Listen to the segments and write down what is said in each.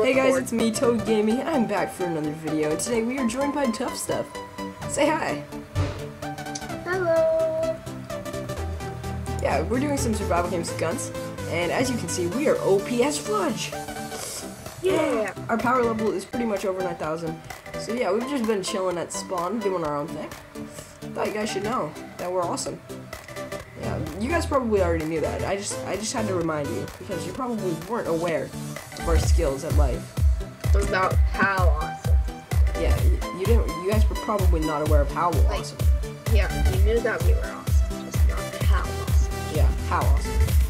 Hey guys, it's me, Toad Gaming, and I'm back for another video, and today we are joined by Tough Stuff. Say hi. Hello. Yeah, we're doing some survival games with guns, and as you can see, we are OPS Fudge. Yeah. Our power level is pretty much over 9,000, so yeah, we've just been chilling at spawn, doing our own thing. Thought you guys should know that we're awesome. Yeah, you guys probably already knew that. I just had to remind you, because you probably weren't aware of our skills at life. About how awesome. Yeah, you didn't. You guys were probably not aware of how awesome. Yeah, you knew that we were awesome, just not how awesome. Yeah, how awesome.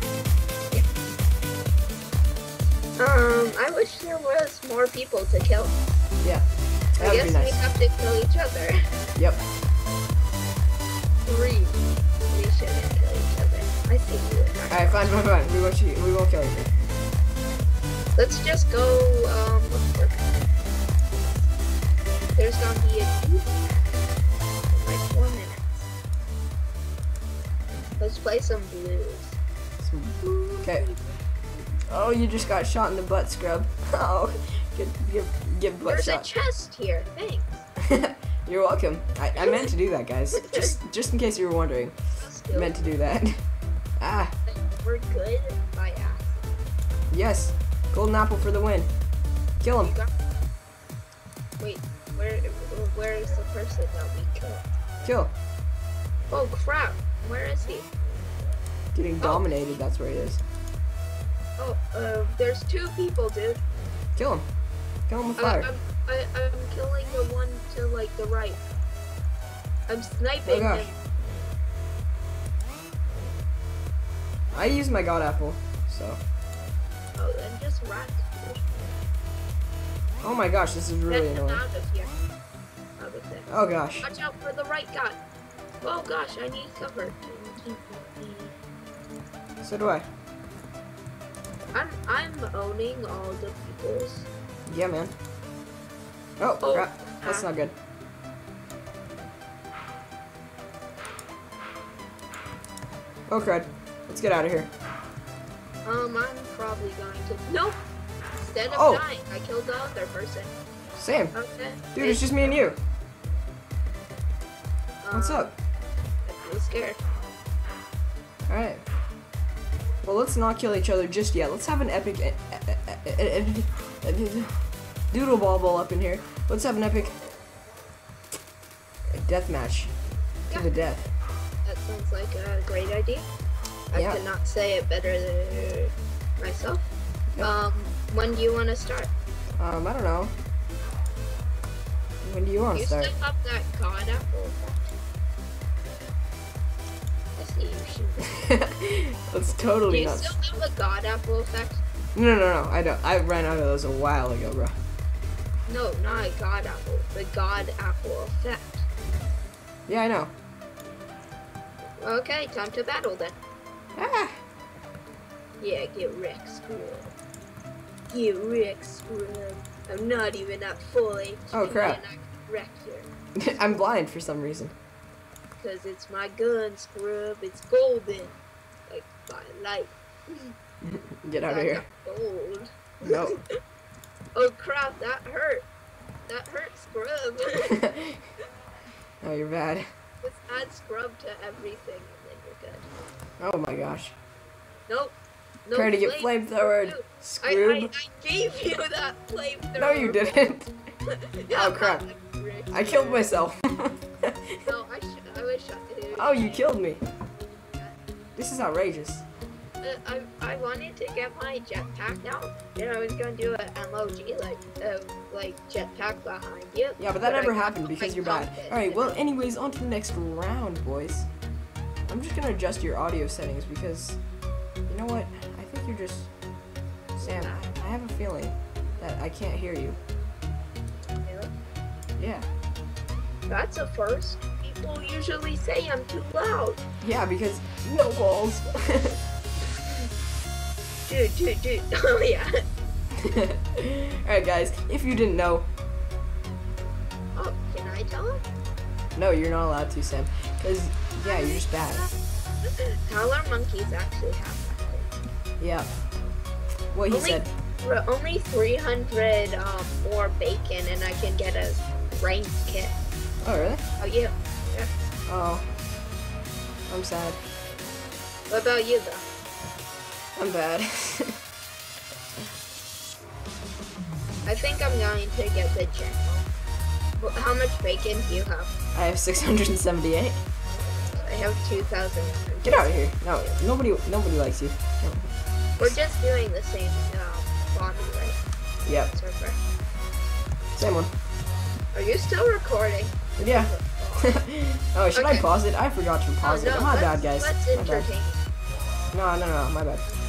I wish there was more people to kill. Yeah, I that would guess be nice. we have to kill each other. Yep. 3. We shouldn't kill each other. I think we would. Alright, fine. We won't kill you. Let's just go, look for There's gonna be a dude in like 4 minutes. Let's play some blues. Okay. Oh, you just got shot in the butt, scrub. Oh, get butt There's shot. a chest here, thanks. You're welcome. I meant to do that, guys. Just in case you were wondering. I meant to do that. Ah. We're good by ass. Yes. Golden apple for the win. Kill him. Wait, where is the person that we killed? Kill. Oh crap, where is he? Getting dominated, that's where he is. Oh, there's 2 people, dude. Kill him. Kill him with fire. I'm killing the one to like the right. I'm sniping gosh. him. I use my god apple, so. Oh, then just run. Oh my gosh, this is really Get him annoying. out of here. Out of there. Oh gosh. Watch out for the right guy. Oh gosh, I need cover. So do I. I'm owning all the peoples. Yeah, man. Oh, Oh, crap. That's not good. Oh, crud. Let's get out of here. I'm probably going to. Nope. Instead of dying, I killed the other person. Same. Okay. Dude, it's just me and you. What's up? I feel scared. Alright. Well, let's not kill each other just yet. Let's have an epic doodle ball up in here. Let's have an epic death match to the death. That sounds like a great idea. I Yeah. cannot say it better than myself. Yep. When do you want to start? I don't know. When do you want to You start? still have that god apple. I see you shoot. Let's Do totally you not. still have a god apple effect? No. I don't. I ran out of those a while ago, bro. No, not a god apple. The god apple effect. Yeah, I know. Okay, time to battle then. Ah. Yeah, get wrecked, scrub. Get wrecked, scrub. I'm not even at full HP. Oh, crap. And I can wreck you. I'm blind for some reason. Because it's my gun, scrub. It's golden. Like my life. Get out of I here. got gold. No. Oh crap, that hurt. That hurt, scrub. Oh, you're bad. Just add scrub to everything and then you're good. Oh my gosh. Nope. No Trying to get flamethrowered. Scroob. I gave you that flamethrower. No, you didn't. Yeah, Oh, crap. Rick. I killed myself. No, I wish Oh, you killed me. This is outrageous. I wanted to get my jetpack now, and I was gonna do an emoji like jetpack behind you. Yeah, but that I never got happened my because you're bad. confidence. Alright, well, anyways, on to the next round, boys. I'm just gonna adjust your audio settings because, you know what? I think you're just... Sam, I have a feeling that I can't hear you. Really? Yeah. That's a first. People usually say I'm too loud. Yeah, because no balls. Dude. Oh yeah. Alright, guys, if you didn't know, Oh, can I tell him? no, you're not allowed to, Sam. Because, yeah, you're just bad. Howler monkeys actually have that thing. Yeah. What he Only- said. only 300 more bacon, and I can get a rank kit. Oh, really? Oh, you? Yeah. Oh. I'm sad. What about you, though? I'm bad. I think I'm going to get the general. How much bacon do you have? I have 678. I have 2,000. Get out of here. No, nobody likes you. No. We're just doing the same body, right? Yep. Server. Same one. Are you still recording? Yeah. Oh, should I Okay. pause it? I forgot to pause it. no, My bad, guys. Let's My bad. entertain. No, my bad.